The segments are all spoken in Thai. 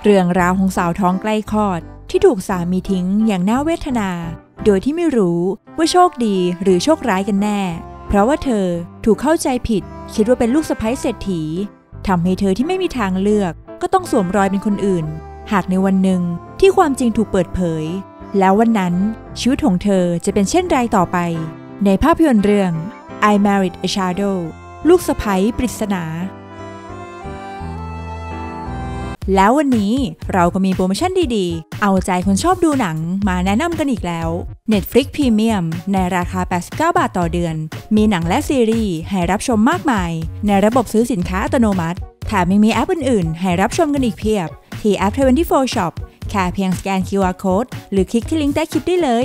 เรื่องราวของสาวท้องใกล้คลอดที่ถูกสามีทิ้งอย่างน่าเวทนาโดยที่ไม่รู้ว่าโชคดีหรือโชคร้ายกันแน่เพราะว่าเธอถูกเข้าใจผิดคิดว่าเป็นลูกสะใภ้เศรษฐีทำให้เธอที่ไม่มีทางเลือกก็ต้องสวมรอยเป็นคนอื่นหากในวันหนึ่งที่ความจริงถูกเปิดเผยแล้ววันนั้นชีวิตของเธอจะเป็นเช่นไรต่อไปในภาพยนตร์เรื่อง I Married a Shadow ลูกสะใภ้ปริศนาแล้ววันนี้เราก็มีโปรโมชั่นดีๆเอาใจคนชอบดูหนังมาแนะนำกันอีกแล้ว Netflix Premium ในราคา89 บาทต่อเดือนมีหนังและซีรีส์ให้รับชมมากมายในระบบซื้อสินค้าอัตโนมัติแถมยังมีแอปอื่นๆให้รับชมกันอีกเพียบที่แอป24 Shop แค่เพียงสแกน QR Code หรือคลิกที่ลิงก์ใต้คลิปได้เลย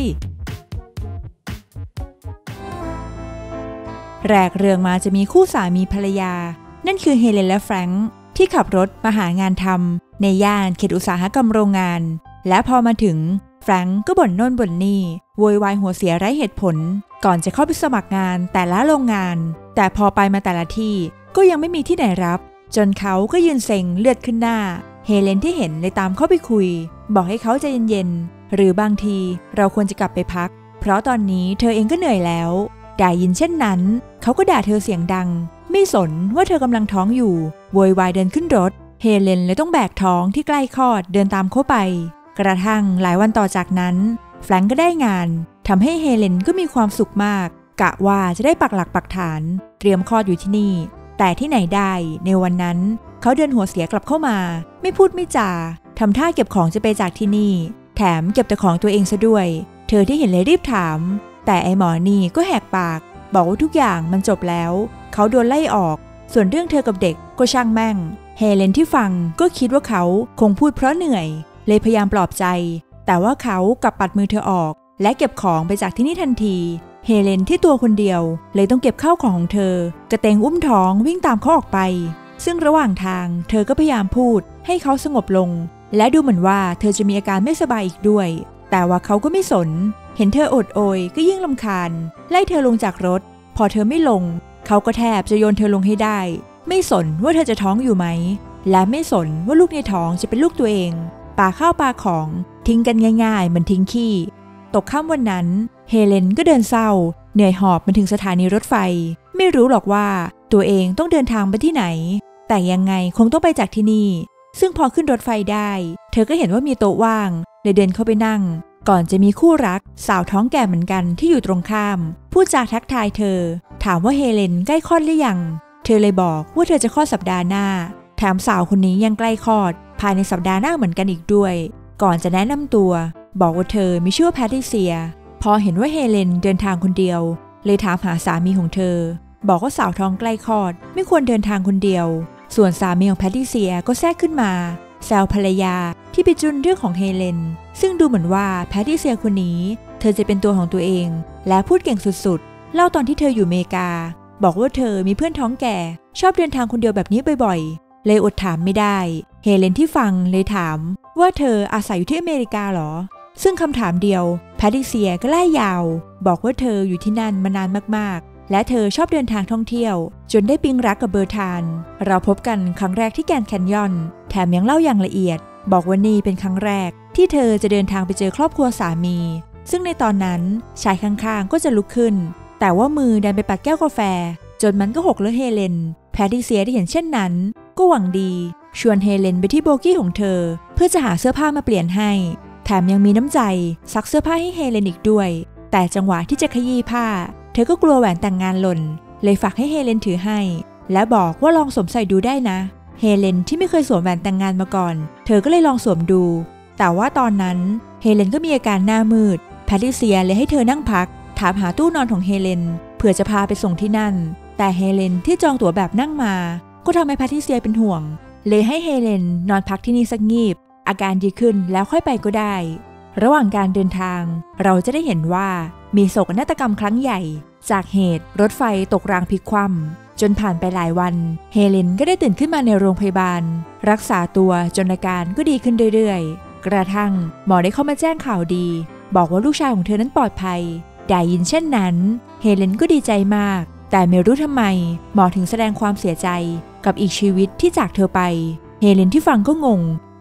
แรกเรื่องมาจะมีคู่สามีภรรยานั่นคือเฮเลนและแฟรงค์ที่ขับรถมาหางานทำในย่านเขตอุตสาหกรรมโรงงานและพอมาถึงแฟรงค์ก็บ่นโน่นบ่นนี่โวยวายหัวเสียไร้เหตุผลก่อนจะเข้าไปสมัครงานแต่ละโรงงานแต่พอไปมาแต่ละที่ก็ยังไม่มีที่ไหนรับจนเขาก็ยืนเซ็งเลือดขึ้นหน้าเฮเลนที่เห็นเลยตามเข้าไปคุยบอกให้เขาใจเย็นๆหรือบางทีเราควรจะกลับไปพักเพราะตอนนี้เธอเองก็เหนื่อยแล้วได้ยินเช่นนั้นเขาก็ด่าเธอเสียงดังไม่สนว่าเธอกำลังท้องอยู่โวยวายเดินขึ้นรถเฮเลนเลยต้องแบกท้องที่ใกล้คลอดเดินตามเข้าไปกระทั่งหลายวันต่อจากนั้นแฟรงก์ก็ได้งานทำให้เฮเลนก็มีความสุขมากกะว่าจะได้ปักหลักปักฐานเตรียมคลอดอยู่ที่นี่แต่ที่ไหนได้ในวันนั้นเขาเดินหัวเสียกลับเข้ามาไม่พูดไม่จาทำท่าเก็บของจะไปจากที่นี่แถมเก็บแต่ของตัวเองซะด้วยเธอที่เห็นเลยรีบถามแต่ไอหมอนี่ก็แหกปากบอกว่าทุกอย่างมันจบแล้วเขาโดนไล่ออกส่วนเรื่องเธอกับเด็กก็ช่างแม่งเฮเลนที่ฟังก็คิดว่าเขาคงพูดเพราะเหนื่อยเลยพยายามปลอบใจแต่ว่าเขากลับปัดมือเธอออกและเก็บของไปจากที่นี่ทันทีเฮเลนที่ตัวคนเดียวเลยต้องเก็บข้าวของของเธอกระเตงอุ้มท้องวิ่งตามเขาออกไปซึ่งระหว่างทางเธอก็พยายามพูดให้เขาสงบลงและดูเหมือนว่าเธอจะมีอาการไม่สบายอีกด้วยแต่ว่าเขาก็ไม่สนเห็นเธออดโอยก็ยิ่งรำคาญไล่เธอลงจากรถพอเธอไม่ลงเขาก็แทบจะโยนเธอลงให้ได้ไม่สนว่าเธอจะท้องอยู่ไหมและไม่สนว่าลูกในท้องจะเป็นลูกตัวเองปาข้าวปาของทิ้งกันง่ายๆเหมือนทิ้งขี้ตกค่ำวันนั้นเฮเลนก็เดินเศร้าเหนื่อยหอบมาถึงสถานีรถไฟไม่รู้หรอกว่าตัวเองต้องเดินทางไปที่ไหนแต่ยังไงคงต้องไปจากที่นี่ซึ่งพอขึ้นรถไฟได้เธอก็เห็นว่ามีโต๊ะว่างเลยเดินเข้าไปนั่งก่อนจะมีคู่รักสาวท้องแก่เหมือนกันที่อยู่ตรงข้ามพูดจาทักทายเธอถามว่าเฮเลนใกล้คลอดหรือยังเธอเลยบอกว่าเธอจะคลอดสัปดาห์หน้าแถมสาวคนนี้ยังใกล้คลอดภายในสัปดาห์หน้าเหมือนกันอีกด้วยก่อนจะแนะนำตัวบอกว่าเธอมีชื่อแพทริเซียพอเห็นว่าเฮเลนเดินทางคนเดียวเลยถามหาสามีของเธอบอกว่าสาวท้องใกล้คลอดไม่ควรเดินทางคนเดียวส่วนสามีของแพทริเซียก็แทรกขึ้นมาแซวภรรยาที่ไปจุนเรื่องของเฮเลนซึ่งดูเหมือนว่าแพทริเซียคนนี้เธอจะเป็นตัวของตัวเองและพูดเก่งสุดๆเล่าตอนที่เธออยู่อเมริกาบอกว่าเธอมีเพื่อนท้องแก่ชอบเดินทางคนเดียวแบบนี้บ่อยๆเลยอดถามไม่ได้เฮเลนที่ฟังเลยถามว่าเธออาศัยอยู่ที่อเมริกาหรอซึ่งคำถามเดียวแพทริเซียก็ไล่ยาวบอกว่าเธออยู่ที่นั่นมานานมากๆและเธอชอบเดินทางท่องเที่ยวจนได้ปิ๊งรักกับเบอร์ธานเราพบกันครั้งแรกที่แกรนด์แคนยอนแถมยังเล่าอย่างละเอียดบอกว่านี่เป็นครั้งแรกที่เธอจะเดินทางไปเจอครอบครัวสามีซึ่งในตอนนั้นชายข้างๆก็จะลุกขึ้นแต่ว่ามือดันไปปัดแก้วกาแฟจนมันก็หกเลอะเฮเลนแพทริเซียได้เห็นเช่นนั้นก็หวังดีชวนเฮเลนไปที่โบกี้ของเธอเพื่อจะหาเสื้อผ้ามาเปลี่ยนให้แถมยังมีน้ำใจซักเสื้อผ้าให้เฮเลนอีกด้วยแต่จังหวะที่จะขยี้ผ้าเธอก็กลัวแหวนแต่งงานหล่นเลยฝากให้เฮเลนถือให้และบอกว่าลองสวมใส่ดูได้นะเฮเลนที่ไม่เคยสวมแหวนแต่งงานมาก่อนเธอก็เลยลองสวมดูแต่ว่าตอนนั้นเฮเลนก็มีอาการหน้ามืดแพทริเซียเลยให้เธอนั่งพักถามหาตู้นอนของเฮเลนเผื่อจะพาไปส่งที่นั่นแต่เฮเลนที่จองตั๋วแบบนั่งมาก็ทำให้แพทริเซียเป็นห่วงเลยให้เฮเลนนอนพักที่นี่สักงีบอาการดีขึ้นแล้วค่อยไปก็ได้ระหว่างการเดินทางเราจะได้เห็นว่ามีโศกนาฏกรรมครั้งใหญ่จากเหตุรถไฟตกรางพลิกคว่ำจนผ่านไปหลายวันเฮเลนก็ได้ตื่นขึ้นมาในโรงพยาบาลรักษาตัวจนอาการก็ดีขึ้นเรื่อยๆกระทั่งหมอได้เข้ามาแจ้งข่าวดีบอกว่าลูกชายของเธอนั้นปลอดภัยได้ยินเช่นนั้นเฮเลนก็ดีใจมากแต่ไม่รู้ทำไมหมอถึงแสดงความเสียใจกับอีกชีวิตที่จากเธอไปเฮเลนที่ฟังก็งง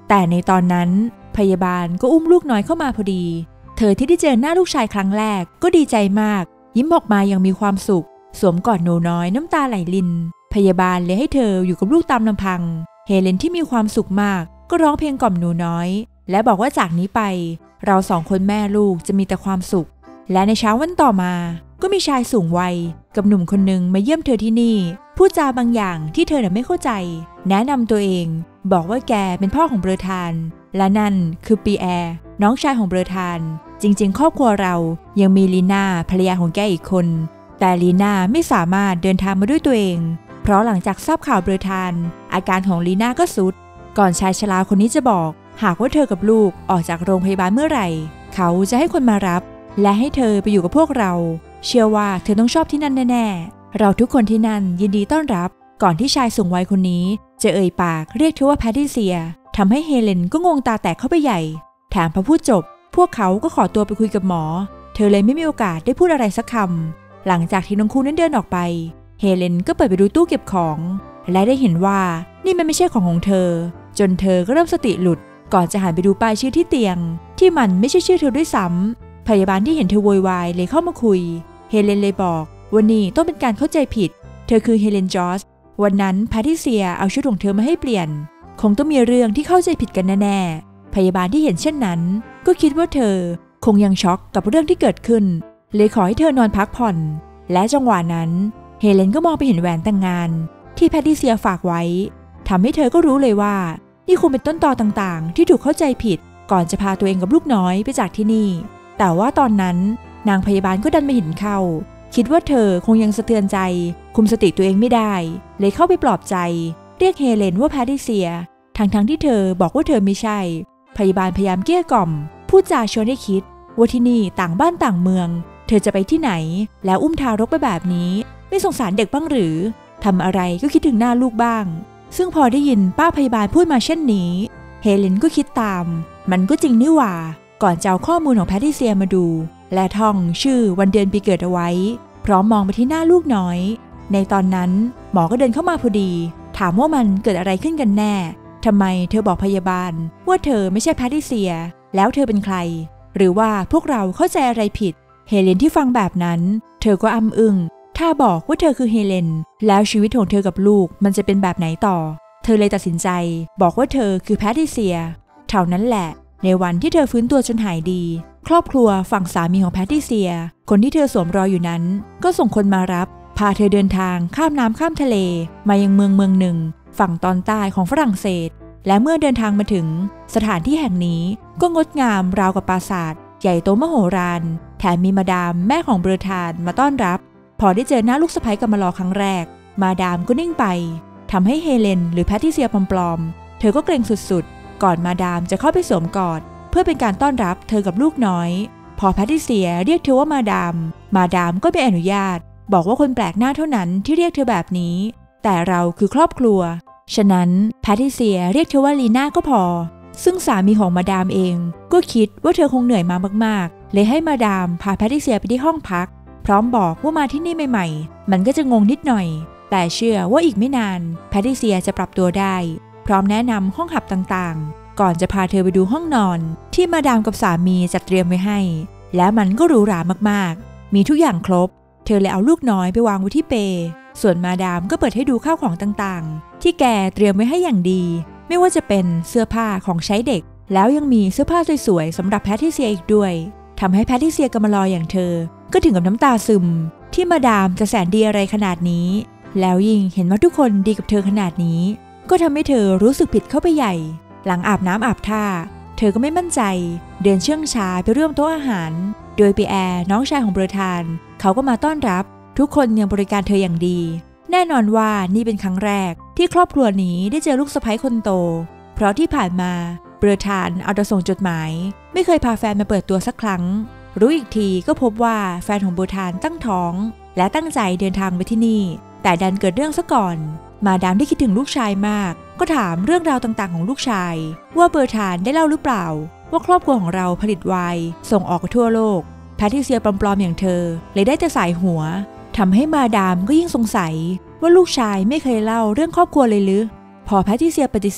แต่ในตอนนั้นพยาบาลก็อุ้มลูกน้อยเข้ามาพอดีเธอที่ได้เจอหน้าลูกชายครั้งแรกก็ดีใจมากยิ้มออกมาอย่างมีความสุขสวมกอดหนูน้อยน้ำตาไหลรินพยาบาลเลยให้เธออยู่กับลูกตามลำพังเฮเลนที่มีความสุขมากก็ร้องเพลงกล่อมหนูน้อยและบอกว่าจากนี้ไปเราสองคนแม่ลูกจะมีแต่ความสุขและในเช้าวันต่อมาก็มีชายสูงวัยกับหนุ่มคนหนึ่งมาเยี่ยมเธอที่นี่พูดจาบางอย่างที่เธอไม่เข้าใจแนะนำตัวเองบอกว่าแกเป็นพ่อของเบอร์ธานและนั่นคือปีแอร์น้องชายของเบอร์ธานจริงๆครอบครัวเรายังมีลีน่าภรรยาของแกอีกคนแต่ลีน่าไม่สามารถเดินทางมาด้วยตัวเองเพราะหลังจากทราบข่าวเบอร์ธานอาการของลีน่าก็ทรุดก่อนชายชราคนนี้จะบอกหากว่าเธอกับลูกออกจากโรงพยาบาลเมื่อไหร่เขาจะให้คนมารับและให้เธอไปอยู่กับพวกเราเชื่อว่าเธอต้องชอบที่นั่นแน่ๆเราทุกคนที่นั่นยินดีต้อนรับก่อนที่ชายสูงวัยคนนี้จะเอ่ยปากเรียกเธอว่าแพทริเซียทำให้เฮเลนก็งงตาแตกเข้าไปใหญ่แถมพอพูดจบพวกเขาก็ขอตัวไปคุยกับหมอเธอเลยไม่มีโอกาสได้พูดอะไรสักคำหลังจากที่ทั้งคู่นั้นเดินออกไปเฮเลนก็เปิดไปดูตู้เก็บของและได้เห็นว่านี่มันไม่ใช่ของเธอจนเธอก็เริ่มสติหลุดก่อนจะหันไปดูป้ายชื่อที่เตียงที่มันไม่ใช่ชื่อเธอด้วยซ้ำพยาบาลที่เห็นเธอโวยวายเลยเข้ามาคุยเฮเลนเลยบอกว่านี่ต้องเป็นการเข้าใจผิดเธอคือเฮเลนจอสวันนั้นแพทริเซียเอาชุดของเธอมาให้เปลี่ยนคงต้องมีเรื่องที่เข้าใจผิดกันแน่ๆพยาบาลที่เห็นเช่นนั้นก็คิดว่าเธอคงยังช็อกกับเรื่องที่เกิดขึ้นเลยขอให้เธอนอนพักผ่อนและจังหวะนั้นเฮเลนก็มองไปเห็นแหวนแต่งงานที่แพทริเซียฝากไว้ทำให้เธอก็รู้เลยว่านี่คงเป็นต้นตอต่างๆที่ถูกเข้าใจผิดก่อนจะพาตัวเองกับลูกน้อยไปจากที่นี่แต่ว่าตอนนั้นนางพยาบาลก็ดันมาเห็นเข้าคิดว่าเธอคงยังสะเทือนใจคุมสติตัวเองไม่ได้เลยเข้าไปปลอบใจเรียกเฮเลนว่าแพทริเซียทั้งที่เธอบอกว่าเธอไม่ใช่พยาบาลพยายามเกลี้ยกล่อมพูดจาชวนให้คิดว่าที่นี่ต่างบ้านต่างเมืองเธอจะไปที่ไหนแล้วอุ้มทารกไปแบบนี้ไม่สงสารเด็กบ้างหรือทำอะไรก็คิดถึงหน้าลูกบ้างซึ่งพอได้ยินป้าพยาบาลพูดมาเช่นนี้เฮเลนก็คิดตามมันก็จริงนี่หว่าก่อนจะเอาข้อมูลของแพทริเซียมาดูและท่องชื่อวันเดือนปีเกิดเอาไว้พร้อมมองไปที่หน้าลูกน้อยในตอนนั้นหมอก็เดินเข้ามาพอดีถามว่ามันเกิดอะไรขึ้นกันแน่ทำไมเธอบอกพยาบาลว่าเธอไม่ใช่แพทริเซียแล้วเธอเป็นใครหรือว่าพวกเราเข้าใจอะไรผิดเฮเลนที่ฟังแบบนั้นเธอก็อึ้งถ้าบอกว่าเธอคือเฮเลนแล้วชีวิตของเธอกับลูกมันจะเป็นแบบไหนต่อเธอเลยตัดสินใจบอกว่าเธอคือแพทริเซียเท่านั้นแหละในวันที่เธอฟื้นตัวจนหายดีครอบครัวฝั่งสามีของแพทริเซียคนที่เธอสวมรอยอยู่นั้นก็ส่งคนมารับพาเธอเดินทางข้ามน้ำข้ามทะเลมายังเมืองหนึ่งฝั่งตอนใต้ของฝรั่งเศสและเมื่อเดินทางมาถึงสถานที่แห่งนี้ก็งดงามราวกับปราสาทใหญ่โตมโหฬารแถมมีมาดามแม่ของเบอร์ธานมาต้อนรับพอได้เจอหน้าลูกสะใภ้กับมารอครั้งแรกมาดามก็นิ่งไปทำให้เฮเลนหรือแพทริเซียปลอมๆเธอก็เกรงสุดๆก่อนมาดามจะเข้าไปสวมกอดเพื่อเป็นการต้อนรับเธอกับลูกน้อยพอแพทริเซียเรียกเธอว่ามาดามก็ไม่อนุญาตบอกว่าคนแปลกหน้าเท่านั้นที่เรียกเธอแบบนี้แต่เราคือครอบครัวฉะนั้นแพทริเซียเรียกเธอว่าลีน่าก็พอซึ่งสามีของมาดามเองก็คิดว่าเธอคงเหนื่อยมามากๆเลยให้มาดามพาแพทริเซียไปที่ห้องพักพร้อมบอกว่ามาที่นี่ใหม่ๆมันก็จะงงนิดหน่อยแต่เชื่อว่าอีกไม่นานแพทริเซียจะปรับตัวได้พร้อมแนะนำห้องหับต่างๆก่อนจะพาเธอไปดูห้องนอนที่มาดามกับสามีจัดเตรียมไว้ให้และมันก็หรูหรามากๆมีทุกอย่างครบเธอเลยเอาลูกน้อยไปวางไว้ที่เปลส่วนมาดามก็เปิดให้ดูข้าวของต่างๆที่แกเตรียมไว้ให้อย่างดีไม่ว่าจะเป็นเสื้อผ้าของใช้เด็กแล้วยังมีเสื้อผ้าสวยๆสำหรับแพทริเซียอีกด้วยทำให้แพทริเซียกำมารออย่างเธอก็ถึงกับน้ำตาซึมที่มาดามจะแสนดีอะไรขนาดนี้แล้วยิ่งเห็นว่าทุกคนดีกับเธอขนาดนี้ก็ทำให้เธอรู้สึกผิดเข้าไปใหญ่หลังอาบน้ำอาบท่าเธอก็ไม่มั่นใจเดินเชื่องช้าไปร่วมโต๊ะอาหารโดยปีแอร์น้องชายของเบอร์ธานเขาก็มาต้อนรับทุกคนยังบริการเธออย่างดีแน่นอนว่านี่เป็นครั้งแรกที่ครอบครัวนี้ได้เจอลูกสะใภ้คนโตเพราะที่ผ่านมาเบอร์ธานเอาแต่ส่งจดหมายไม่เคยพาแฟนมาเปิดตัวสักครั้งรู้อีกทีก็พบว่าแฟนของเบอร์ธานตั้งท้องและตั้งใจเดินทางไปที่นี่แต่ดันเกิดเรื่องซะก่อนมาดามที่คิดถึงลูกชายมากก็ถามเรื่องราวต่างๆของลูกชายว่าเบอร์ธานได้เล่าหรือเปล่าว่าครอบครัวของเราผลิตไวน์ส่งออกทั่วโลกแพทริเซียปลอมๆอย่างเธอเลยได้แต่สายหัวทำให้มาดามก็ยิ่งสงสัยว่าลูกชายไม่เคยเล่าเรื่องครอบครัวเลยหรือพอแพทริเซียปฏิเสธ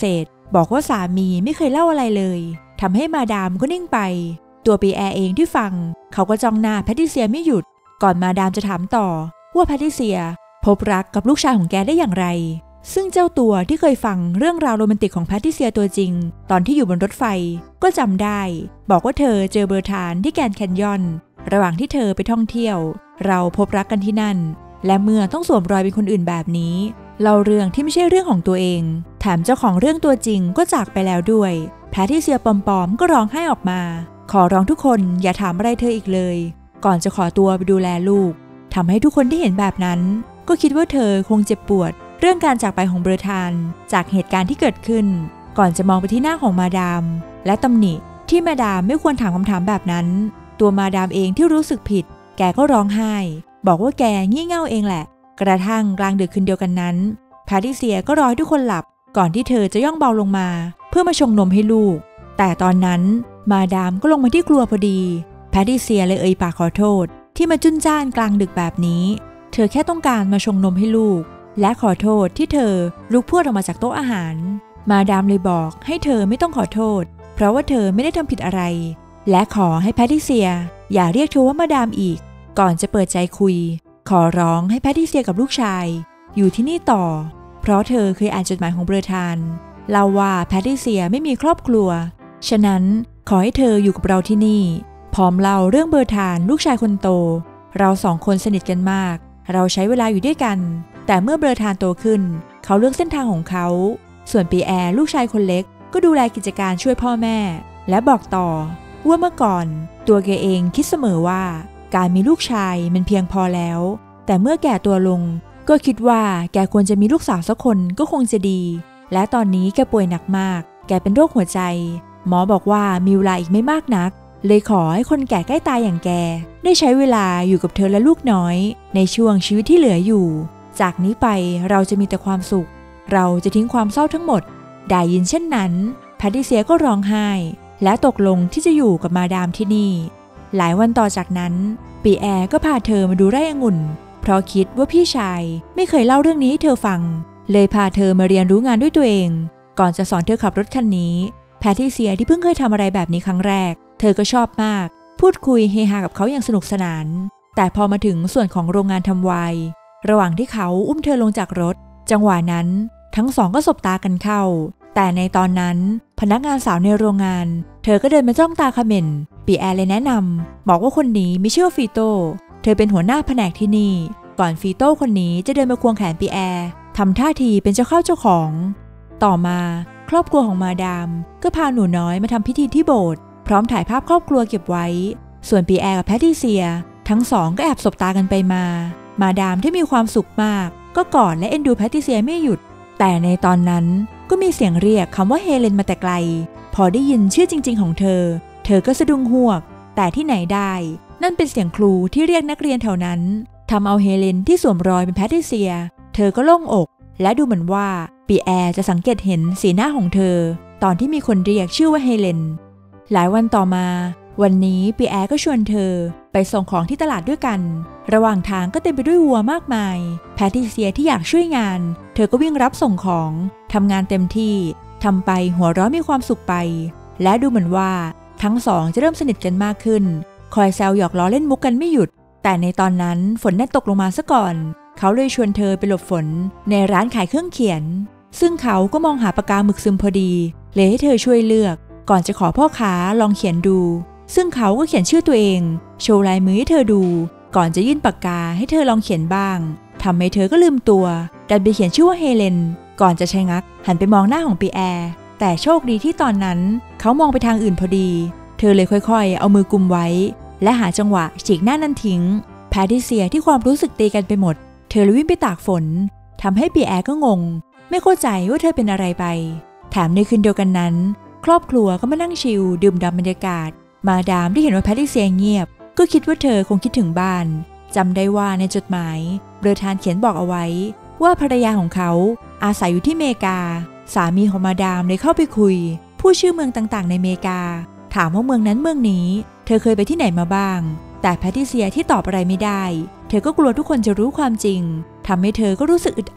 บอกว่าสามีไม่เคยเล่าอะไรเลยทำให้มาดามก็นิ่งไปตัวปีแอร์เองที่ฟังเขาก็จ้องหน้าแพทริเซียไม่หยุดก่อนมาดามจะถามต่อว่าแพทริเซียพบรักกับลูกชายของแกได้อย่างไรซึ่งเจ้าตัวที่เคยฟังเรื่องราวโรแมนติกของแพทริเซียตัวจริงตอนที่อยู่บนรถไฟก็จำได้บอกว่าเธอเจอเบอร์ธานที่แกรนด์แคนยอนระหว่างที่เธอไปท่องเที่ยวเราพบรักกันที่นั่นและเมื่อต้องสวมรอยเป็นคนอื่นแบบนี้เล่าเรื่องที่ไม่ใช่เรื่องของตัวเองแถมเจ้าของเรื่องตัวจริงก็จากไปแล้วด้วยแพทริเซียปอมๆก็ร้องไห้ออกมาขอร้องทุกคนอย่าถามอะไรเธออีกเลยก่อนจะขอตัวไปดูแลลูกทำให้ทุกคนที่เห็นแบบนั้นก็คิดว่าเธอคงเจ็บปวดเรื่องการจากไปของเบอร์ธานจากเหตุการณ์ที่เกิดขึ้นก่อนจะมองไปที่หน้าของมาดามและตำหนิที่มาดามไม่ควรถามคำถามแบบนั้นตัวมาดามเองที่รู้สึกผิดแกก็ร้องไห้บอกว่าแกงี่เง่าเองแหละกระทั่งกลางดึกคืนเดียวกันนั้นแพทริเซียก็รอให้ทุกคนหลับก่อนที่เธอจะย่องเบาลงมาเพื่อมาชงนมให้ลูกแต่ตอนนั้นมาดามก็ลงมาที่ครัวพอดีแพทริเซียเลยเอ่ยปากขอโทษที่มาจุ้นจ้านกลางดึกแบบนี้เธอแค่ต้องการมาชงนมให้ลูกและขอโทษที่เธอลุกพรวดออกมาจากโต๊ะอาหารมาดามเลยบอกให้เธอไม่ต้องขอโทษเพราะว่าเธอไม่ได้ทำผิดอะไรและขอให้แพทริเซียอย่าเรียกเธอว่ามาดามอีกก่อนจะเปิดใจคุยขอร้องให้แพทริเซียกับลูกชายอยู่ที่นี่ต่อเพราะเธอเคยอ่านจดหมายของเบอร์ธานเล่าว่าแพทริเซียไม่มีครอบครัวฉะนั้นขอให้เธออยู่กับเราที่นี่พร้อมเล่าเรื่องเบอร์ธานลูกชายคนโตเราสองคนสนิทกันมากเราใช้เวลาอยู่ด้วยกันแต่เมื่อเบอร์ธานโตขึ้นเขาเลือกเส้นทางของเขาส่วนปีแอร์ลูกชายคนเล็กก็ดูแลกิจการช่วยพ่อแม่และบอกต่อว่าเมื่อก่อนตัวแกเองคิดเสมอว่าการมีลูกชายมันเพียงพอแล้วแต่เมื่อแก่ตัวลงก็คิดว่าแกควรจะมีลูกสาวสักคนก็คงจะดีและตอนนี้แกป่วยหนักมากแกเป็นโรคหัวใจหมอบอกว่ามีเวลาอีกไม่มากนักเลยขอให้คนแก่ใกล้ตายอย่างแกได้ใช้เวลาอยู่กับเธอและลูกน้อยในช่วงชีวิตที่เหลืออยู่จากนี้ไปเราจะมีแต่ความสุขเราจะทิ้งความเศร้าทั้งหมดได้ยินเช่นนั้นแพทริเซียก็ร้องไห้และตกลงที่จะอยู่กับมาดามที่นี่หลายวันต่อจากนั้นปีแอร์ก็พาเธอมาดูไร่องุ่นเพราะคิดว่าพี่ชายไม่เคยเล่าเรื่องนี้ให้เธอฟังเลยพาเธอมาเรียนรู้งานด้วยตัวเองก่อนจะสอนเธอขับรถคันนี้แพทริเซียที่เพิ่งเคยทำอะไรแบบนี้ครั้งแรกเธอก็ชอบมากพูดคุยเฮฮากับเขาอย่างสนุกสนานแต่พอมาถึงส่วนของโรงงานทำไวน์ระหว่างที่เขาอุ้มเธอลงจากรถจังหวะนั้นทั้งสองก็สบตากันเข้าแต่ในตอนนั้นพนักงานสาวในโรงงานเธอก็เดินมาจ้องตาเขม่นปีแอร์เลยแนะนำบอกว่าคนนี้มีชื่อว่าฟีโต้เธอเป็นหัวหน้าแผนกที่นี่ก่อนฟีโต้คนนี้จะเดินมาควงแขนปีแอร์ทำท่าทีเป็นเจ้าเข้าเจ้าของต่อมาครอบครัวของมาดามก็พาหนูน้อยมาทำพิธีที่โบสถ์พร้อมถ่ายภาพครอบครัวเก็บไว้ส่วนปีแอร์กับแพทริเซียทั้งสองก็แอบสบตากันไปมาดามที่มีความสุขมากก็กอดและเอ็นดูแพทริเซียไม่หยุดแต่ในตอนนั้นก็มีเสียงเรียกคำว่าเฮเลนมาแต่ไกลพอได้ยินชื่อจริงๆของเธอก็สะดุ้งฮวกแต่ที่ไหนได้นั่นเป็นเสียงครูที่เรียกนักเรียนแถวนั้นทำเอาเฮเลนที่สวมรอยเป็นแพทริเซียเธอก็โล่งอกและดูเหมือนว่าปีแอร์จะสังเกตเห็นสีหน้าของเธอตอนที่มีคนเรียกชื่อว่าเฮเลนหลายวันต่อมาวันนี้ปีแอร์ก็ชวนเธอไปส่งของที่ตลาดด้วยกันระหว่างทางก็เต็มไปด้วยวัวมากมายแพทริเซียที่อยากช่วยงานเธอก็วิ่งรับส่งของทำงานเต็มที่ทำไปหัวเราะมีความสุขไปและดูเหมือนว่าทั้งสองจะเริ่มสนิทกันมากขึ้นคอยแซวหยอกล้อเล่นมุกกันไม่หยุดแต่ในตอนนั้นฝนได้ตกลงมาซะก่อนเขาเลยชวนเธอไปหลบฝนในร้านขายเครื่องเขียนซึ่งเขาก็มองหาปากกาหมึกซึมพอดีเลยให้เธอช่วยเลือกก่อนจะขอพ่อค้าลองเขียนดูซึ่งเขาก็เขียนชื่อตัวเองโชว์ลายมือให้เธอดูก่อนจะยื่นปากกาให้เธอลองเขียนบ้างทำให้เธอก็ลืมตัวดันไปเขียนชื่อว่าเฮเลนก่อนจะชะงักหันไปมองหน้าของปีแอร์แต่โชคดีที่ตอนนั้นเขามองไปทางอื่นพอดีเธอเลยค่อยๆเอามือกุมไว้และหาจังหวะฉีกหน้านั้นทิ้งแพทริเซียที่ความรู้สึกตีกันไปหมดเธอเลยวิ่งไปตากฝนทำให้ปีแอร์ก็งงไม่เข้าใจว่าเธอเป็นอะไรไปแถมในคืนเดียวกันนั้นครอบครัวก็มานั่งชิลดื่มด่ำบรรยากาศมาดามที่เห็นว่าแพทริเซียเงียบก็คิดว่าเธอคงคิดถึงบ้านจำได้ว่าในจดหมายเบอร์ธานเขียนบอกเอาไว้ว่าภรรยาของเขาอาศัยอยู่ที่เมกาสามีของมาดามเลยเข้าไปคุยพูดชื่อเมืองต่างๆในเมกาถามว่าเมืองนั้นเมืองนี้เธอเคยไปที่ไหนมาบ้างแต่แพทริเซียที่ตอบอะไรไม่ได้เธอก็กลัวทุกคนจะรู้ความจริงทำให้เธอก็รู้สึกอึดอัด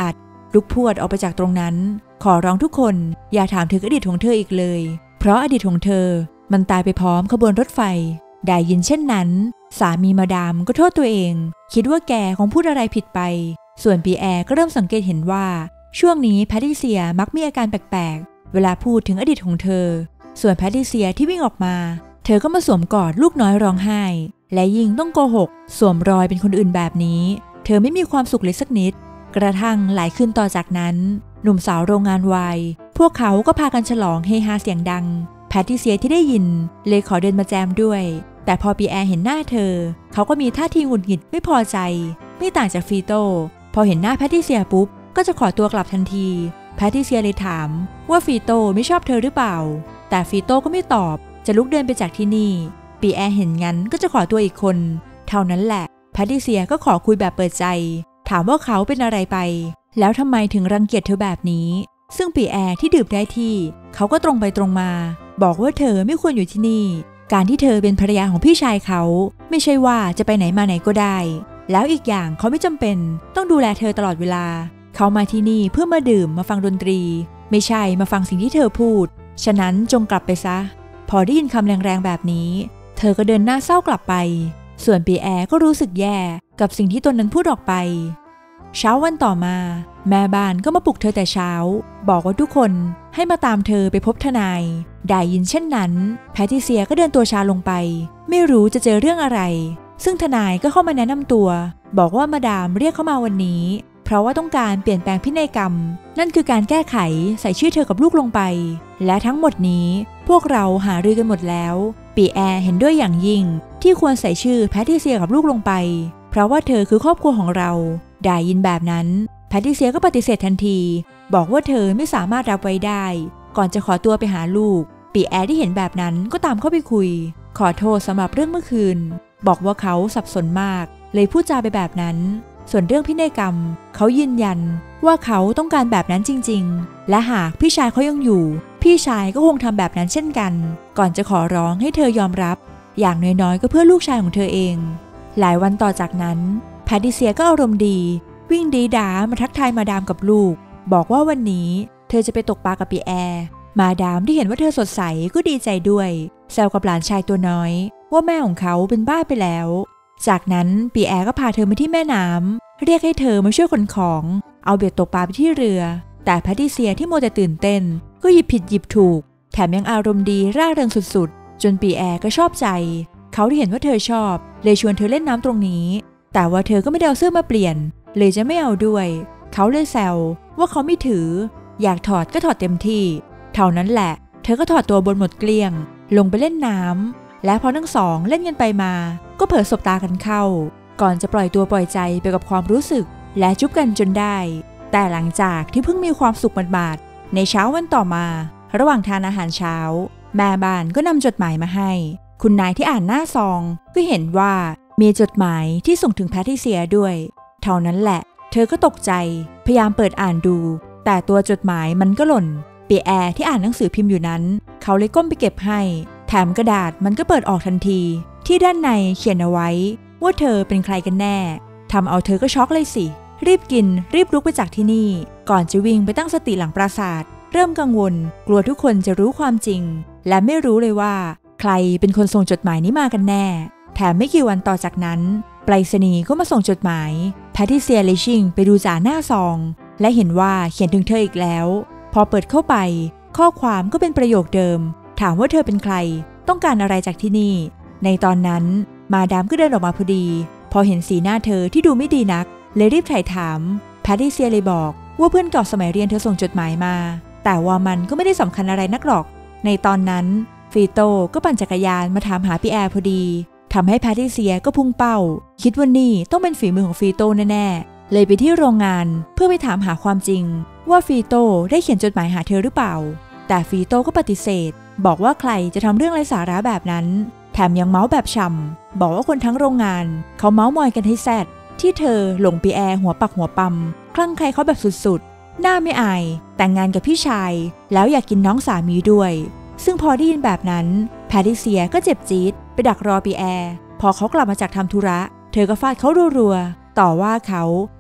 ลุกพรวดออกไปจากตรงนั้นขอร้องทุกคนอย่าถามถึงอดีตของเธออีกเลยเพราะอดีตของเธอมันตายไปพร้อมขบวนรถไฟได้ยินเช่นนั้นสามีมาดามก็โทษตัวเองคิดว่าแกคงพูดอะไรผิดไปส่วนปีแอร์ก็เริ่มสังเกตเห็นว่าช่วงนี้แพทริเซียมักมีอาการแปลกๆเวลาพูดถึงอดีตของเธอส่วนแพทริเซียที่วิ่งออกมาเธอก็มาสวมกอดลูกน้อยร้องไห้และยิ่งต้องโกหกสวมรอยเป็นคนอื่นแบบนี้เธอไม่มีความสุขเลยสักนิดกระทั่งหลายคืนต่อจากนั้นหนุ่มสาวโรงงานวายพวกเขาก็พากันฉลองเฮฮาเสียงดังแพทริเซียที่ได้ยินเลยขอเดินมาแจมด้วยแต่พอปีแอร์เห็นหน้าเธอเขาก็มีท่าทีหงุดหงิดไม่พอใจไม่ต่างจากฟีโต้พอเห็นหน้าแพทริเซียปุ๊บก็จะขอตัวกลับทันทีแพทริเซียเลยถามว่าฟีโต้ไม่ชอบเธอหรือเปล่าแต่ฟีโต้ก็ไม่ตอบจะลุกเดินไปจากที่นี่ปีแอร์เห็นงั้นก็จะขอตัวอีกคนเท่านั้นแหละแพทริเซียก็ขอคุยแบบเปิดใจถามว่าเขาเป็นอะไรไปแล้วทำไมถึงรังเกียจเธอแบบนี้ซึ่งปีแอร์ที่ดื่มได้ที่เขาก็ตรงไปตรงมาบอกว่าเธอไม่ควรอยู่ที่นี่การที่เธอเป็นภรรยาของพี่ชายเขาไม่ใช่ว่าจะไปไหนมาไหนก็ได้แล้วอีกอย่างเขาไม่จำเป็นต้องดูแลเธอตลอดเวลาเขามาที่นี่เพื่อมาดื่มมาฟังดนตรีไม่ใช่มาฟังสิ่งที่เธอพูดฉะนั้นจงกลับไปซะพอได้ยินคำแรงๆแบบนี้เธอก็เดินหน้าเศร้ากลับไปส่วนปีแอร์ก็รู้สึกแย่กับสิ่งที่ตนนั้นพูดออกไปเช้าวันต่อมาแม่บ้านก็มาปลุกเธอแต่เช้าบอกว่าทุกคนให้มาตามเธอไปพบทนายได้ยินเช่นนั้นแพทริเซียก็เดินตัวช้าลงไปไม่รู้จะเจอเรื่องอะไรซึ่งทนายก็เข้ามาแนะนำตัวบอกว่ามาดามเรียกเข้ามาวันนี้เพราะว่าต้องการเปลี่ยนแปลงพินัยกรรมนั่นคือการแก้ไขใส่ชื่อเธอกับลูกลงไปและทั้งหมดนี้พวกเราหารือกันหมดแล้วปีแอร์เห็นด้วยอย่างยิ่งที่ควรใส่ชื่อแพทริเซียกับลูกลงไปเพราะว่าเธอคือครอบครัวของเราได้ยินแบบนั้นแพทริเซียก็ปฏิเสธทันทีบอกว่าเธอไม่สามารถรับไว้ได้ก่อนจะขอตัวไปหาลูกปีแอร์ที่เห็นแบบนั้นก็ตามเข้าไปคุยขอโทษสำหรับเรื่องเมื่อคืนบอกว่าเขาสับสนมากเลยพูดจาไปแบบนั้นส่วนเรื่องพินัยกรรมเขายืนยันว่าเขาต้องการแบบนั้นจริงๆและหากพี่ชายเขายังอยู่พี่ชายก็คงทำแบบนั้นเช่นกันก่อนจะขอร้องให้เธอยอมรับอย่างน้อยๆก็เพื่อลูกชายของเธอเองหลายวันต่อจากนั้นแพทริเซียก็อารมณ์ดีวิ่งดีดามาทักทายมาดามกับลูกบอกว่าวันนี้เธอจะไปตกปลากับปีแอร์มาดามที่เห็นว่าเธอสดใสก็ดีใจด้วยแซวกับหลานชายตัวน้อยว่าแม่ของเขาเป็นบ้าไปแล้วจากนั้นปีแอร์ก็พาเธอมาที่แม่น้ำเรียกให้เธอมาช่วยขนของเอาเบ็ดตกปลาไปที่เรือแต่แพทริเซียที่โมแต่ตื่นเต้นก็หยิบผิดหยิบถูกแถมยังอารมณ์ดีร่าเริงสุดๆจนปีแอร์ก็ชอบใจเขาที่เห็นว่าเธอชอบเลยชวนเธอเล่นน้ำตรงนี้แต่ว่าเธอก็ไม่ได้เอาเสื้อมาเปลี่ยนเลยจะไม่เอาด้วยเขาเลยแซวว่าเขาไม่ถืออยากถอดก็ถอดเต็มที่เท่านั้นแหละเธอก็ถอดตัวบนหมดเกลี้ยงลงไปเล่นน้ำและพอทั้งสองเล่นกันไปมาก็เผลอสบตากันเข้าก่อนจะปล่อยตัวปล่อยใจไปกับความรู้สึกและจุ๊บกันจนได้แต่หลังจากที่เพิ่งมีความสุขบาดๆในเช้าวันต่อมาระหว่างทานอาหารเช้าแม่บ้านก็นำจดหมายมาให้คุณนายที่อ่านหน้าซองก็เห็นว่ามีจดหมายที่ส่งถึงแพทริเซียด้วยเท่านั้นแหละเธอก็ตกใจพยายามเปิดอ่านดูแต่ตัวจดหมายมันก็หล่นปีแอร์ที่อ่านหนังสือพิมพ์อยู่นั้นเขาเลยก้มไปเก็บให้แถมกระดาษมันก็เปิดออกทันทีที่ด้านในเขียนเอาไว้ว่าเธอเป็นใครกันแน่ทำเอาเธอก็ช็อกเลยสิรีบกินรีบลุกไปจากที่นี่ก่อนจะวิ่งไปตั้งสติหลังปราสาทเริ่มกังวลกลัวทุกคนจะรู้ความจริงและไม่รู้เลยว่าใครเป็นคนส่งจดหมายนี้มากันแน่แถมไม่กี่วันต่อจากนั้นไปรษณีย์ก็มาส่งจดหมายแพทริเซียเลชิงไปดูจ่าหน้าซองและเห็นว่าเขียนถึงเธออีกแล้วพอเปิดเข้าไปข้อความก็เป็นประโยคเดิมถามว่าเธอเป็นใครต้องการอะไรจากที่นี่ในตอนนั้นมาดามก็เดินออกมาพอดีพอเห็นสีหน้าเธอที่ดูไม่ดีนักเลยรีบไถ่ถามแพทริเซียเลยบอกว่าเพื่อนเก่าสมัยเรียนเธอส่งจดหมายมาแต่ว่ามันก็ไม่ได้สำคัญอะไรนักหรอกในตอนนั้นฟีโต้ก็ปั่นจักรยานมาถามหาปีแอร์พอดีทำให้แพทริเซียก็พุ่งเป้าคิดว่านี่ต้องเป็นฝีมือของฟีโต้แน่ๆเลยไปที่โรงงานเพื่อไปถามหาความจริงว่าฟีโต้ได้เขียนจดหมายหาเธอหรือเปล่าแต่ฟีโต้ก็ปฏิเสธบอกว่าใครจะทำเรื่องไร้สาระแบบนั้นแถมยังเมาส์แบบฉ่ำบอกว่าคนทั้งโรงงานเขาเมาส์มอยกันให้แซดที่เธอหลงปีแอร์หัวปักหัวปั๊มคลั่งใครเขาแบบสุดๆหน้าไม่อายแต่งงานกับพี่ชายแล้วอยากกินน้องสามีด้วยซึ่งพอได้ยินแบบนั้นแพทริเซียก็เจ็บจี๊ดไปดักรอปีแอร์พอเขากลับมาจากทำธุระเธอก็ฟาดเขารัวๆต่อว่าเขา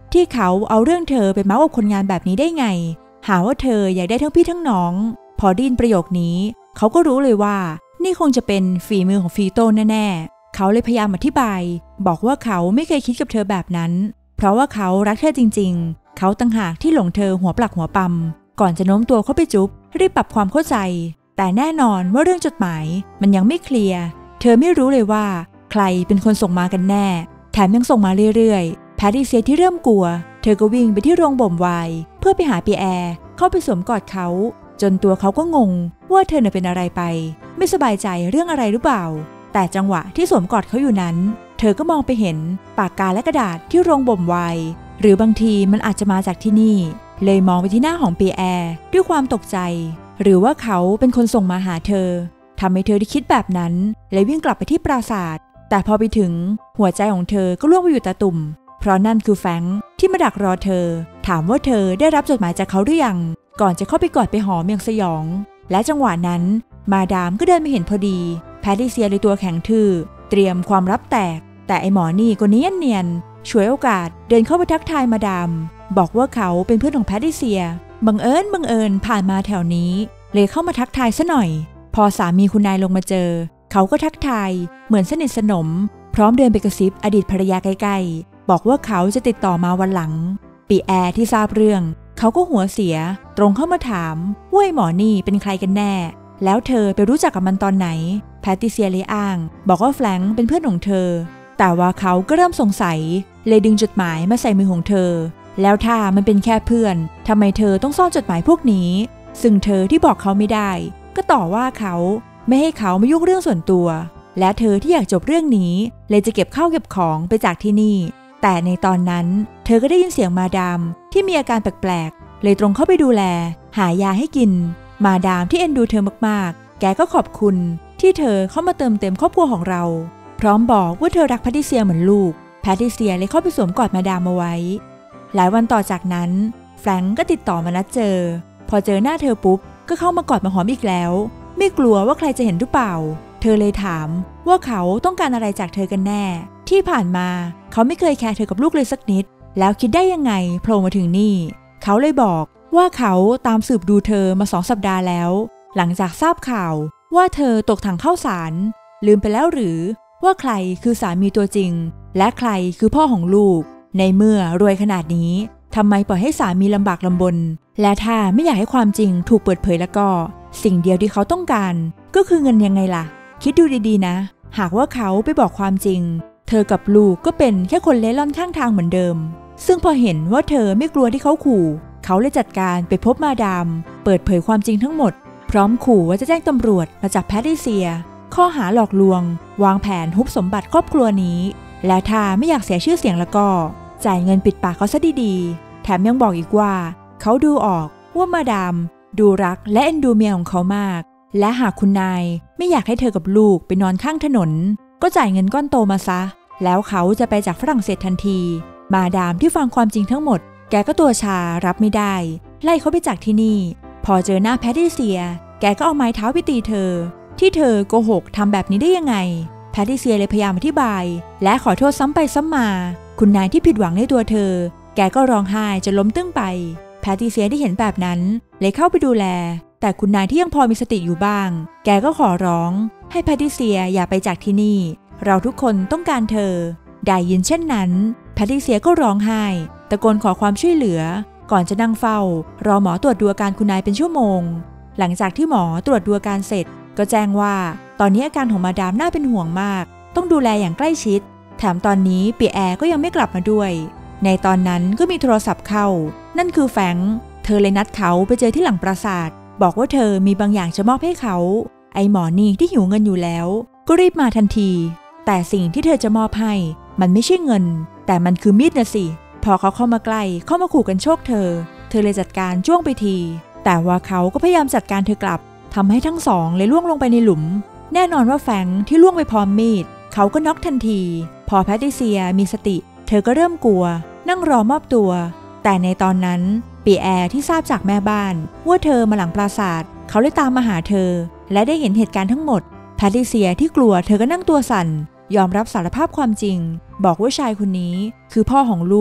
ที่เขาเอาเรื่องเธอไปเมาส์กับคนงานแบบนี้ได้ไงหาว่าเธออยากได้ทั้งพี่ทั้งน้องพอได้ยินประโยคนี้เขาก็รู้เลยว่านี่คงจะเป็นฝีมือของฟีโต้แน่ๆเขาเลยพยายามอธิบายบอกว่าเขาไม่เคยคิดกับเธอแบบนั้นเพราะว่าเขารักเธอจริงๆเขาต่างหากที่หลงเธอหัวปลักหัวปั๊มก่อนจะโน้มตัวเข้าไปจุ๊บรีบปรับความเข้าใจแต่แน่นอนว่าเรื่องจดหมายมันยังไม่เคลียร์เธอไม่รู้เลยว่าใครเป็นคนส่งมากันแน่แถมยังส่งมาเรื่อยๆแพทริเซียที่เริ่มกลัวเธอก็วิ่งไปที่โรงบ่มไวน์เพื่อไปหาปีแอร์เข้าไปสวมกอดเขาจนตัวเขาก็งงว่าเธอเป็นอะไรไปไม่สบายใจเรื่องอะไรหรือเปล่าแต่จังหวะที่สวมกอดเขาอยู่นั้นเธอก็มองไปเห็นปากกาและกระดาษที่โรงบ่มไวน์หรือบางทีมันอาจจะมาจากที่นี่เลยมองไปที่หน้าของปีแอร์ด้วยความตกใจหรือว่าเขาเป็นคนส่งมาหาเธอทำให้เธอได้คิดแบบนั้นเลยวิ่งกลับไปที่ปราสาทแต่พอไปถึงหัวใจของเธอก็ล่วงไปอยู่ตาตุ่มเพราะนั่นคือแฟรงค์ที่มาดักรอเธอถามว่าเธอได้รับจดหมายจากเขาหรือยังก่อนจะเข้าไปกอดไปหอมอย่างสยองและจังหวะนั้นมาดามก็เดินมาเห็นพอดีแพทริเซียเลยตัวแข็งทื่อเตรียมความลับแตกแต่ไอหมอนี่ก็เนียนฉวยโอกาสเดินเข้าไปทักทายมาดามบอกว่าเขาเป็นเพื่อนของแพทริเซียบังเอิญผ่านมาแถวนี้เลยเข้ามาทักทายซะหน่อยพอสามีคุณนายลงมาเจอเขาก็ทักทายเหมือนสนิทสนมพร้อมเดินไปกระซิบอดีตภรรยาใกล้ๆบอกว่าเขาจะติดต่อมาวันหลังปีแอร์ที่ทราบเรื่องเขาก็หัวเสียตรงเข้ามาถามว่าไอ้หมอนี่เป็นใครกันแน่แล้วเธอไปรู้จักกับมันตอนไหนแพทริเซียเลยอ้างบอกว่าแฟรงค์เป็นเพื่อนของเธอแต่ว่าเขาก็เริ่มสงสัยเลยดึงจดหมายมาใส่มือของเธอแล้วถ้ามันเป็นแค่เพื่อนทำไมเธอต้องซ่อนจดหมายพวกนี้ซึ่งเธอที่บอกเขาไม่ได้ก็ต่อว่าเขาไม่ให้เขามายุ่งเรื่องส่วนตัวและเธอที่อยากจบเรื่องนี้เลยจะเก็บข้าวเก็บของไปจากที่นี่แต่ในตอนนั้นเธอก็ได้ยินเสียงมาดามที่มีอาการแปลกๆเลยตรงเข้าไปดูแลหายาให้กินมาดามที่เอ็นดูเธอมากๆแกก็ขอบคุณที่เธอเข้ามาเติมเต็มครอบครัวของเราพร้อมบอกว่าเธอรักแพทริเซียเหมือนลูกแพทริเซียเลยเข้าไปสวมกอดมาดามเอาไว้หลายวันต่อจากนั้นแฟรงก์ก็ติดต่อมานัดเจอพอเจอหน้าเธอปุ๊บก็เข้ามากอดมาหอมอีกแล้วไม่กลัวว่าใครจะเห็นหรือเปล่าเธอเลยถามว่าเขาต้องการอะไรจากเธอกันแน่ที่ผ่านมาเขาไม่เคยแคร์เธอกับลูกเลยสักนิดแล้วคิดได้ยังไงโผล่มาถึงนี่เขาเลยบอกว่าเขาตามสืบดูเธอมา2 สัปดาห์แล้วหลังจากทราบข่าวว่าเธอตกถังข้าวสารลืมไปแล้วหรือว่าใครคือสามีตัวจริงและใครคือพ่อของลูกในเมื่อรวยขนาดนี้ทำไมปล่อยให้สามีลำบากลำบนและถ้าไม่อยากให้ความจริงถูกเปิดเผยแล้วก็สิ่งเดียวที่เขาต้องการก็คือเงินยังไงล่ะคิดดูดีๆนะหากว่าเขาไปบอกความจริงเธอกับลูกก็เป็นแค่คนเล่ร่อนข้างทางเหมือนเดิมซึ่งพอเห็นว่าเธอไม่กลัวที่เขาขู่เขาเลยจัดการไปพบมาดามเปิดเผยความจริงทั้งหมดพร้อมขู่ว่าจะแจ้งตำรวจมาจับแพทริเซียข้อหาหลอกลวงวางแผนฮุบสมบัติครอบครัวนี้และถ้าไม่อยากเสียชื่อเสียงแล้วก็จ่ายเงินปิดปากเขาซะดีๆแถมยังบอกอีกว่าเขาดูออกว่ามาดามดูรักและเอ็นดูเมียของเขามากและหากคุณนายไม่อยากให้เธอกับลูกไปนอนข้างถนนก็จ่ายเงินก้อนโตมาซะแล้วเขาจะไปจากฝรั่งเศสทันทีมาดามที่ฟังความจริงทั้งหมดแกก็ตัวชารับไม่ได้ไล่เขาไปจากที่นี่พอเจอหน้าแพทริเซียแกก็เอาไม้เท้าไปตีเธอที่เธอโกหกทำแบบนี้ได้ยังไงแพทริเซียเลยพยายามอธิบายและขอโทษซ้ำไปซ้ำมาคุณนายที่ผิดหวังในตัวเธอแกก็ร้องไห้จนล้มตึ้งไปแพทริเซียที่เห็นแบบนั้นเลยเข้าไปดูแลแต่คุณนายที่ยังพอมีสติอยู่บ้างแกก็ขอร้องให้แพทริเซียอย่าไปจากที่นี่เราทุกคนต้องการเธอได้ยินเช่นนั้นแพทริเซียก็ร้องไห้ตะโกนขอความช่วยเหลือก่อนจะนั่งเฝ้ารอหมอตรวจดูอาการคุณนายเป็นชั่วโมงหลังจากที่หมอตรวจดูอาการเสร็จก็แจ้งว่าตอนนี้อาการของมาดามน่าเป็นห่วงมากต้องดูแลอย่างใกล้ชิดแถมตอนนี้ปีแอร์ก็ยังไม่กลับมาด้วยในตอนนั้นก็มีโทรศัพท์เข้านั่นคือแฟรงค์เธอเลยนัดเขาไปเจอที่หลังปราสาทบอกว่าเธอมีบางอย่างจะมอบให้เขาไอหมอนี่ที่หิวเงินอยู่แล้วก็รีบมาทันทีแต่สิ่งที่เธอจะมอบให้มันไม่ใช่เงินแต่มันคือมีดนะสิพอเขาเข้ามาใกล้เข้ามาขู่กันโชคเธอเลยจัดการจ้วงไปทีแต่ว่าเขาก็พยายามจัดการเธอกลับทำให้ทั้งสองเลยล่วงลงไปในหลุมแน่นอนว่าแฟรงค์ที่ล่วงไปพร้อมมีดเขาก็น็อกทันทีพอแพทริเซียมีสติเธอก็เริ่มกลัวนั่งรอมอบตัวแต่ในตอนนั้นปีแอร์ที่ทราบจากแม่บ้านว่าเธอมาหลังปราสาทเขาเลยตามมาหาเธอและได้เห็นเหตุการณ์ทั้งหมดแพทริเซียที่กลัวเธอก็นั่งตัวสั่นยอมรับสารภาพความจริงบอกว่าชายคนนี้คือพ่อของลูก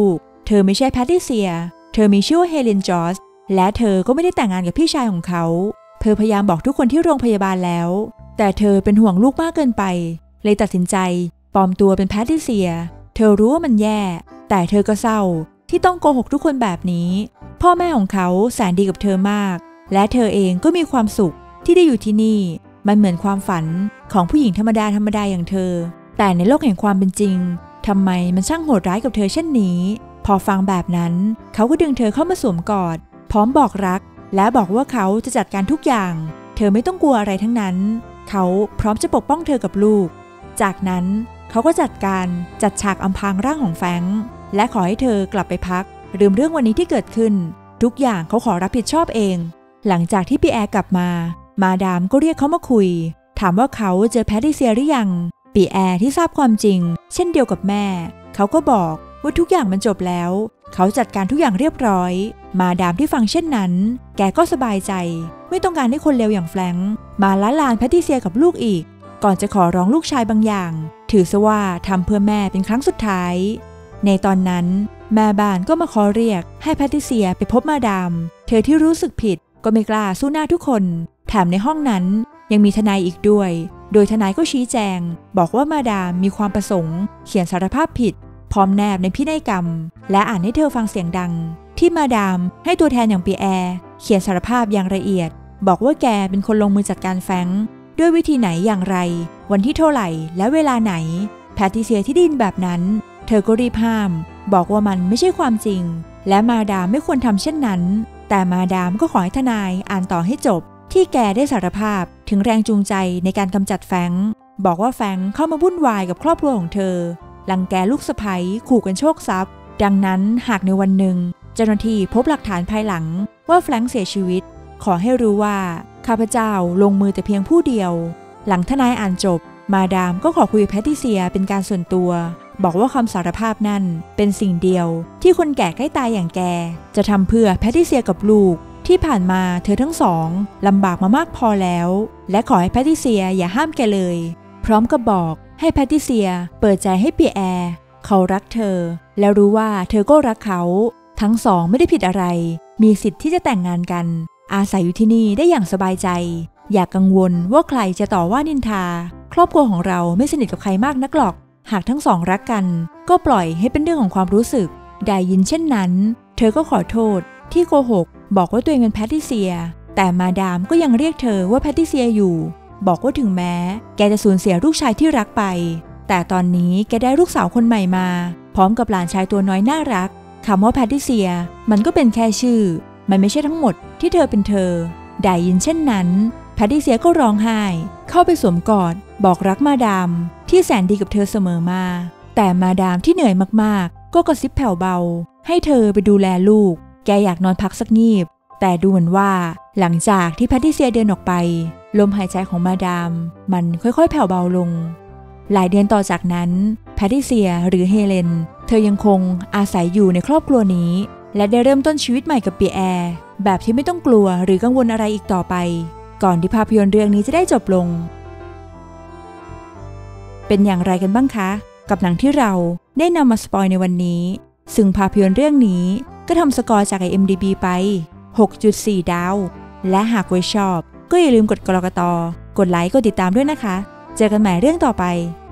เธอไม่ใช่แพทริเซียเธอมีชื่อว่าเฮเลนจอร์จและเธอก็ไม่ได้แต่งงานกับพี่ชายของเขาเธอพยายามบอกทุกคนที่โรงพยาบาลแล้วแต่เธอเป็นห่วงลูกมากเกินไปเลยตัดสินใจปลอมตัวเป็นแพทริเซียเธอรู้ว่ามันแย่แต่เธอก็เศร้าที่ต้องโกหกทุกคนแบบนี้พ่อแม่ของเขาแสนดีกับเธอมากและเธอเองก็มีความสุขที่ได้อยู่ที่นี่มันเหมือนความฝันของผู้หญิงธรรมดาอย่างเธอแต่ในโลกแห่งความเป็นจริงทำไมมันช่างโหดร้ายกับเธอเช่นนี้พอฟังแบบนั้นเขาก็ดึงเธอเข้ามาสวมกอดพร้อมบอกรักและบอกว่าเขาจะจัดการทุกอย่างเธอไม่ต้องกลัวอะไรทั้งนั้นเขาพร้อมจะปกป้องเธอกับลูกจากนั้นเขาก็จัดฉากอำพรางร่างของแฟรงค์และขอให้เธอกลับไปพักลืมเรื่องวันนี้ที่เกิดขึ้นทุกอย่างเขาขอรับผิดชอบเองหลังจากที่ปีแอร์กลับมาดามก็เรียกเขามาคุยถามว่าเขาเจอแพทริเซียหรือยังปีแอร์ที่ทราบความจริงเช่นเดียวกับแม่เขาก็บอกว่าทุกอย่างมันจบแล้วเขาจัดการทุกอย่างเรียบร้อยมาดามที่ฟังเช่นนั้นแกก็สบายใจไม่ต้องการให้คนเลวอย่างแฟรงค์มาละลานแพทริเซียกับลูกอีกก่อนจะขอร้องลูกชายบางอย่างถือซะว่าทำเพื่อแม่เป็นครั้งสุดท้ายในตอนนั้นแม่บ้านก็มาขอเรียกให้แพทริเซียไปพบมาดามเธอที่รู้สึกผิดก็ไม่กล้าสู้หน้าทุกคนแถมในห้องนั้นยังมีทนายอีกด้วยโดยทนายก็ชี้แจงบอกว่ามาดามมีความประสงค์เขียนสารภาพผิดพร้อมแนบในพินัยกรรมและอ่านให้เธอฟังเสียงดังที่มาดามให้ตัวแทนอย่างปีแอร์เขียนสารภาพอย่างละเอียดบอกว่าแกเป็นคนลงมือจัดการแฟรงค์ด้วยวิธีไหนอย่างไรวันที่เท่าไหร่และเวลาไหนแพทริเซียที่ได้ยินแบบนั้นเธอก็รีบห้ามบอกว่ามันไม่ใช่ความจริงและมาดามไม่ควรทำเช่นนั้นแต่มาดามก็ขอให้ทนายอ่านต่อให้จบที่แกได้สารภาพถึงแรงจูงใจในการกำจัดแฟรงค์บอกว่าแฟรงค์เข้ามาวุ่นวายกับครอบครัวของเธอรังแกลูกสะใภ้ขู่กันโชคทรัพย์ดังนั้นหากในวันหนึ่งเจ้าหน้าที่พบหลักฐานภายหลังว่าแฟรงค์เสียชีวิตขอให้รู้ว่าข้าพเจ้าลงมือแต่เพียงผู้เดียวหลังทนายอ่านจบมาดามก็ขอคุยกับแพทริเซียเป็นการส่วนตัวบอกว่าคำสารภาพนั่นเป็นสิ่งเดียวที่คนแก่ใกล้ตายอย่างแกจะทำเพื่อแพทริเซียกับลูกที่ผ่านมาเธอทั้งสองลำบากมามากพอแล้วและขอให้แพทริเซียอย่าห้ามแกเลยพร้อมกับบอกให้แพทริเซียเปิดใจให้ปีแอร์เขารักเธอแล้วรู้ว่าเธอก็รักเขาทั้งสองไม่ได้ผิดอะไรมีสิทธิ์ที่จะแต่งงานกันอาศัยอยู่ที่นี่ได้อย่างสบายใจอย่ากังวลว่าใครจะต่อว่านินทาครอบครัวของเราไม่สนิทกับใครมากนักหรอกหากทั้งสองรักกันก็ปล่อยให้เป็นเรื่องของความรู้สึกได้ยินเช่นนั้นเธอก็ขอโทษที่โกหกบอกว่าตัวเองเป็นแพทริเซียแต่มาดามก็ยังเรียกเธอว่าแพทริเซียอยู่บอกว่าถึงแม้แกจะสูญเสียลูกชายที่รักไปแต่ตอนนี้แกได้ลูกสาวคนใหม่มาพร้อมกับหลานชายตัวน้อยน่ารักคำว่าแพทริเซียมันก็เป็นแค่ชื่อมันไม่ใช่ทั้งหมดที่เธอเป็นเธอได้ยินเช่นนั้นแพทริเซียก็ร้องไห้เข้าไปสวมกอดบอกรักมาดามที่แสนดีกับเธอเสมอมาแต่มาดามที่เหนื่อยมากๆก็กระซิบแผ่วเบาให้เธอไปดูแลลูกแกอยากนอนพักสักงีบแต่ดูเหมือนว่าหลังจากที่แพทริเซียเดินออกไปลมหายใจของมาดามมันค่อยๆแผ่วเบาลงหลายเดือนต่อจากนั้นแพทริเซียหรือเฮเลนเธอยังคงอาศัยอยู่ในครอบครัวนี้และได้เริ่มต้นชีวิตใหม่กับปีแอร์แบบที่ไม่ต้องกลัวหรือกังวลอะไรอีกต่อไปก่อนที่ภาพยนตร์เรื่องนี้จะได้จบลงเป็นอย่างไรกันบ้างคะกับหนังที่เราได้นำมาสปอยในวันนี้ซึ่งภาพยนตร์เรื่องนี้ก็ทำสกอร์จาก IMDb ไป 6.4 ดาวและหากไว้ชอบก็อย่าลืมกดกดไลค์กดติดตามด้วยนะคะเจอกันใหม่เรื่องต่อไป